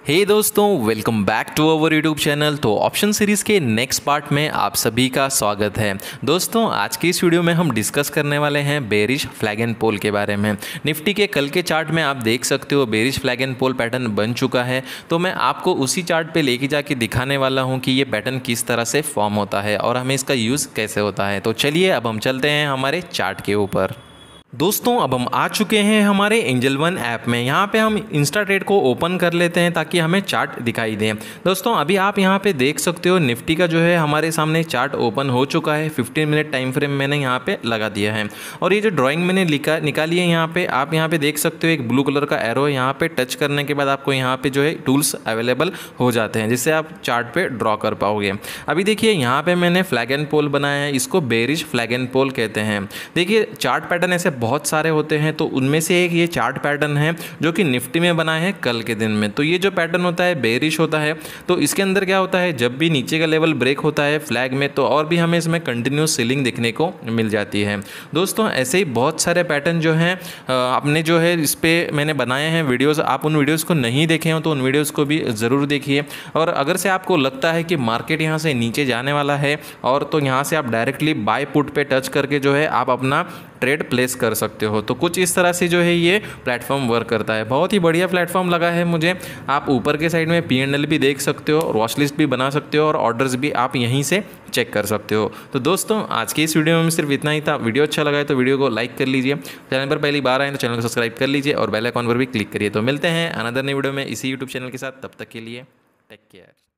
हे दोस्तों, welcome back to our YouTube channel. तो option series के नेक्स्ट पार्ट में आप सभी का स्वागत है। दोस्तों, आज की इस वीडियो में हम डिस्कस करने वाले हैं बेरिश फ्लैग एंड पोल के बारे में। निफ्टी के कल के चार्ट में आप देख सकते हो bearish flag and pole pattern बन चुका है। तो मैं आपको उसी चार्ट पे लेके जाके दिखाने वाला हूँ कि ये पैटर्न किस तरह से फॉर्म होता है और हमें इसका यूज़ कैसे होता है। तो चलिए अब हम चलते हैं हमारे चार्ट के ऊपर। दोस्तों, अब हम आ चुके हैं हमारे एंजल वन ऐप में। यहाँ पे हम इंस्टा ट्रेड को ओपन कर लेते हैं ताकि हमें चार्ट दिखाई दे। दोस्तों, अभी आप यहाँ पे देख सकते हो निफ्टी का जो है हमारे सामने चार्ट ओपन हो चुका है। 15 मिनट टाइम फ्रेम मैंने यहाँ पे लगा दिया है और ये जो ड्राइंग मैंने निकाली है यहाँ पे आप यहाँ पे देख सकते हो एक ब्लू कलर का एरो है। यहाँ पे टच करने के बाद आपको यहाँ पे जो है टूल्स अवेलेबल हो जाते हैं जिससे आप चार्ट पे ड्रॉ कर पाओगे। अभी देखिए यहाँ पे मैंने फ्लैग एंड पोल बनाया है, इसको बेरिश फ्लैग एंड पोल कहते हैं। देखिए चार्ट पैटर्न ऐसे बहुत सारे होते हैं, तो उनमें से एक ये चार्ट पैटर्न है जो कि निफ्टी में बना है कल के दिन में। तो ये जो पैटर्न होता है बेरिश होता है। तो इसके अंदर क्या होता है, जब भी नीचे का लेवल ब्रेक होता है फ्लैग में तो और भी हमें इसमें कंटिन्यूस सेलिंग देखने को मिल जाती है। दोस्तों, ऐसे ही बहुत सारे पैटर्न जो हैं आपने जो है इस पर मैंने बनाए हैं वीडियोज़। आप उन वीडियोज़ को नहीं देखे हो तो उन वीडियोज़ को भी ज़रूर देखिए। और अगर से आपको लगता है कि मार्केट यहाँ से नीचे जाने वाला है और तो यहाँ से आप डायरेक्टली बाय पुट पे टच करके जो है आप अपना ट्रेड प्लेस कर सकते हो। तो कुछ इस तरह से जो है ये प्लेटफॉर्म वर्क करता है। बहुत ही बढ़िया प्लेटफॉर्म लगा है मुझे। आप ऊपर के साइड में P&L भी देख सकते हो, वॉच लिस्ट भी बना सकते हो और ऑर्डर्स भी आप यहीं से चेक कर सकते हो। तो दोस्तों, आज की इस वीडियो में सिर्फ इतना ही था। वीडियो अच्छा लगा है तो वीडियो को लाइक कर लीजिए। चैनल पर पहली बार आए तो चैनल को सब्सक्राइब कर लीजिए और बेल आइकॉन पर भी क्लिक करिए। तो मिलते हैं अनदर नई वीडियो में इसी यूट्यूब चैनल के साथ। तब तक के लिए टेक केयर।